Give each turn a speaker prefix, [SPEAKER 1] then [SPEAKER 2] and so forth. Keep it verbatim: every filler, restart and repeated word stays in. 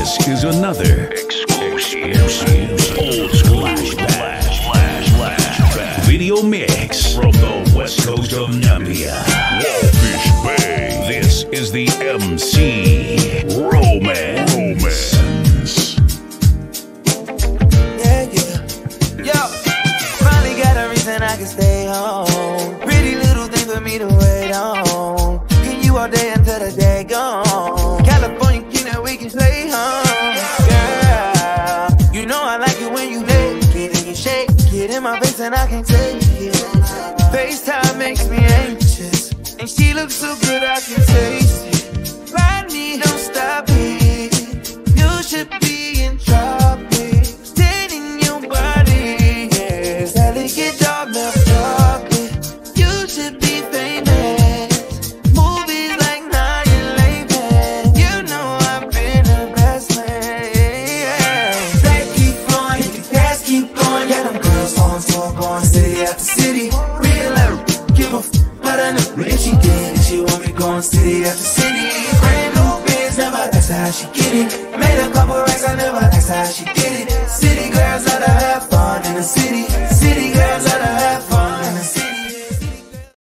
[SPEAKER 1] This is another exclusive old school flashback flashback video mix from the west coast of Namibia. Fish Bay. This is the M C Romance. Romance.
[SPEAKER 2] Yeah, yeah. Yo, finally got a reason I can stay home. Pretty little thing for me to wait on. Can you all day until the day gone? California, you know we can stay home. Girl, you know I like it when you naked and you shake it in my face and I can't take it. FaceTime makes me anxious, and she looks so good I can taste it. Ride me, don't stop it. You should be in trouble. Staying in your body, yeah. Delicate dark milk chocolate. You should be famous. Movies like Now You're Leaving. You know I've been the best man, yeah. Back keep flowing, the gas keep going. Yeah, them girls on tour going city after city. Real life, give a f*** about a nigga. If she did, if she want me going city after city. Brand new biz, never asked her how she get it. Made a couple racks, I never asked her how she did it.